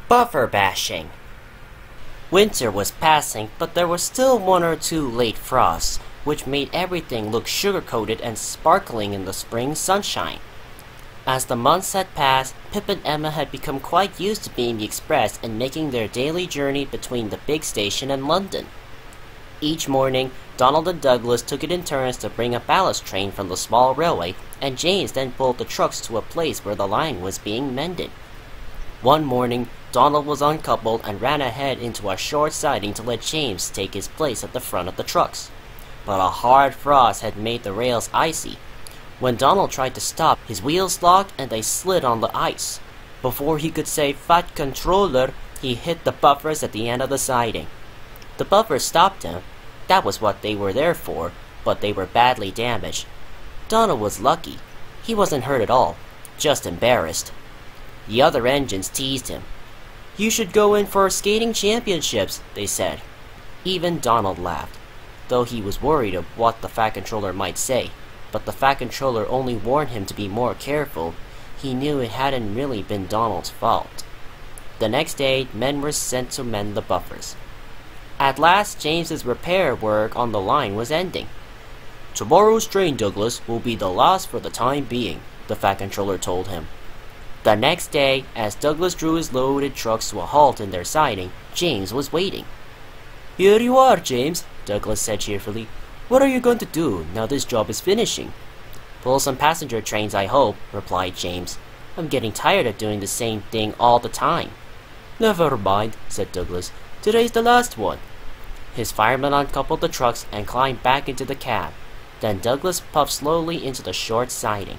Buffer bashing. Winter was passing, but there were still 1 or 2 late frosts, which made everything look sugar-coated and sparkling in the spring sunshine. As the months had passed, Pip and Emma had become quite used to being the express and making their daily journey between the big station and London. Each morning, Donald and Douglas took it in turns to bring a ballast train from the small railway, and James then pulled the trucks to a place where the line was being mended. One morning, Donald was uncoupled and ran ahead into a short siding to let James take his place at the front of the trucks. But a hard frost had made the rails icy. When Donald tried to stop, his wheels locked and they slid on the ice. Before he could say "Fat controller," he hit the buffers at the end of the siding. The buffers stopped him. That was what they were there for, but they were badly damaged. Donald was lucky. He wasn't hurt at all, just embarrassed. The other engines teased him. "You should go in for skating championships," they said. Even Donald laughed, though he was worried of what the Fat Controller might say. But the Fat Controller only warned him to be more careful. He knew it hadn't really been Donald's fault. The next day, men were sent to mend the buffers. At last, James's repair work on the line was ending. "Tomorrow's train, Douglas, will be the last for the time being," the Fat Controller told him. The next day, as Douglas drew his loaded trucks to a halt in their siding, James was waiting. "Here you are, James," Douglas said cheerfully. "What are you going to do now this job is finishing?" "Pull some passenger trains, I hope," replied James. "I'm getting tired of doing the same thing all the time." "Never mind," said Douglas. "Today's the last one." His fireman uncoupled the trucks and climbed back into the cab. Then Douglas puffed slowly into the short siding.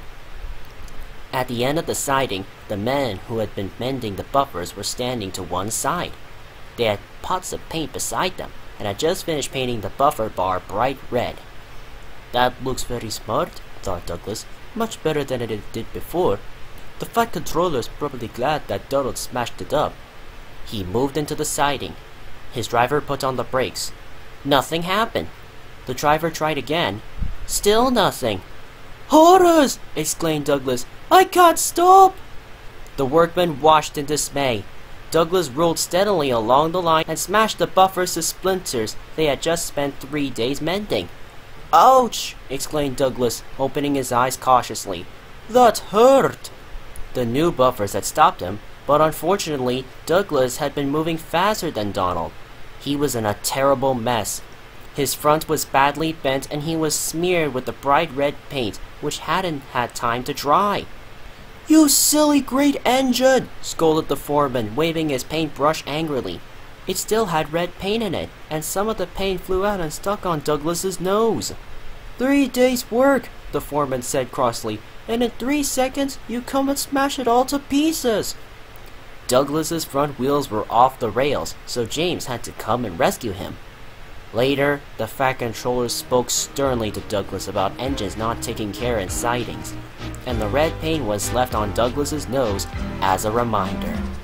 At the end of the siding, the men who had been mending the buffers were standing to one side. They had pots of paint beside them, and had just finished painting the buffer bar bright red. "That looks very smart," thought Douglas. "Much better than it did before. The Fat Controller's probably glad that Donald smashed it up." He moved into the siding. His driver put on the brakes. Nothing happened. The driver tried again. Still nothing. "Horrors!" exclaimed Douglas. "I can't stop!" The workmen watched in dismay. Douglas rolled steadily along the line and smashed the buffers to splinters they had just spent 3 days mending. "Ouch!" exclaimed Douglas, opening his eyes cautiously. "That hurt!" The new buffers had stopped him, but unfortunately, Douglas had been moving faster than Donald. He was in a terrible mess. His front was badly bent and he was smeared with the bright red paint, which hadn't had time to dry. "You silly great engine!" scolded the foreman, waving his paintbrush angrily. It still had red paint in it, and some of the paint flew out and stuck on Douglas's nose. 3 days' work," the foreman said crossly, "and in 3 seconds you come and smash it all to pieces." Douglas's front wheels were off the rails, so James had to come and rescue him. Later, the Fat Controller spoke sternly to Douglas about engines not taking care in sidings, and the red paint was left on Douglas's nose as a reminder.